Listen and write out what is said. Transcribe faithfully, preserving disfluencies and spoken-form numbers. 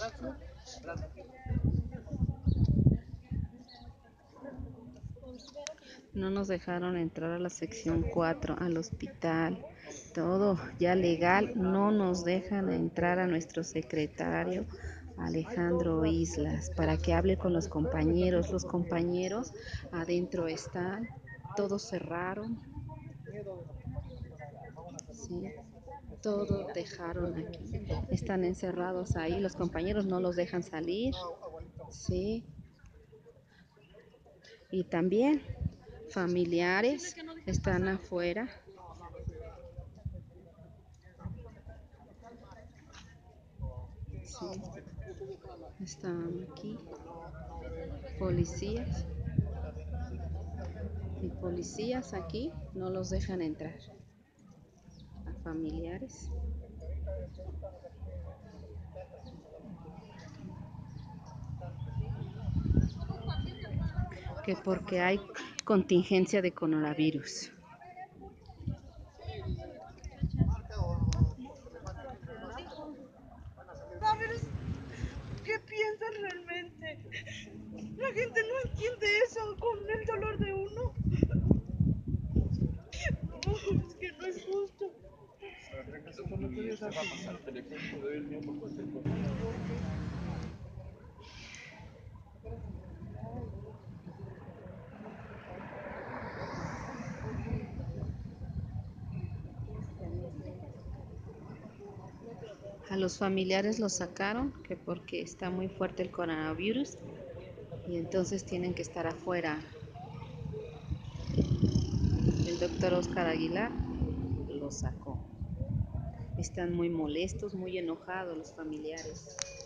No nos dejaron entrar a la sección cuatro, al hospital. Todo ya legal, no nos dejan entrar a nuestro secretario Alejandro Islas para que hable con los compañeros. Los compañeros adentro están, todos cerraron, sí, todo dejaron aquí, están encerrados ahí, los compañeros no los dejan salir, sí, y también familiares están afuera. Sí, están aquí policías y policías aquí no los dejan entrar a familiares. Que porque hay contingencia de coronavirus. ¿Qué piensan realmente? La gente no entiende eso con el dolor de uno. No, es que no es justo. A los familiares los sacaron que porque está muy fuerte el coronavirus y entonces tienen que estar afuera. El doctor Oscar Aguilar los sacó. Están muy molestos, muy enojados los familiares.